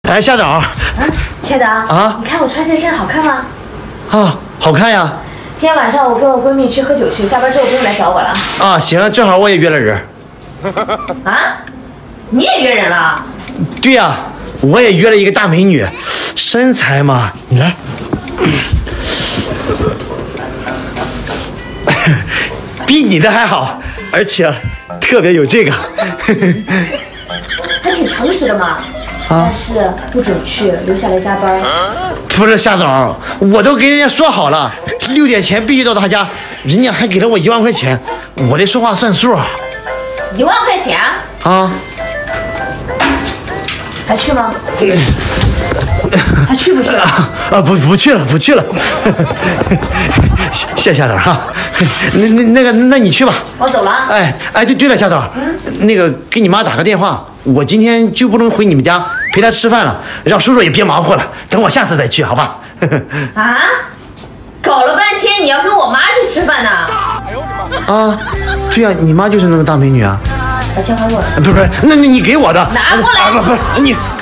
哎，夏导。 亲爱的啊， 你看我穿这身好看吗？ 啊，好看呀。 今天晚上我跟我闺蜜去喝酒去，下班之后不用来找我了。 啊，行，正好我也约了人。 啊？你也约人了？ 对呀，我也约了一个大美女，身材嘛，你来。比你的还好，而且特别有这个。 还挺诚实的嘛。但是不准去，留下来加班。 不是夏总，我都跟人家说好了，6点前必须到他家，人家还给了我1万块钱，我得说话算数。 1万块钱？ 啊？ 还去吗？还去不去了？ 不去了，不去了。谢夏导哈，那你去吧。 我走了。 哎，对了，夏导，那个给你妈打个电话，我今天就不能回你们家陪她吃饭了，让叔叔也别忙活了，等我下次再去，好吧？ 啊？搞了半天你要跟我妈去吃饭呢？ 啊，对呀，你妈就是那个大美女啊。 把钱还我。 不是，那你给我的。 拿过来。 不是你。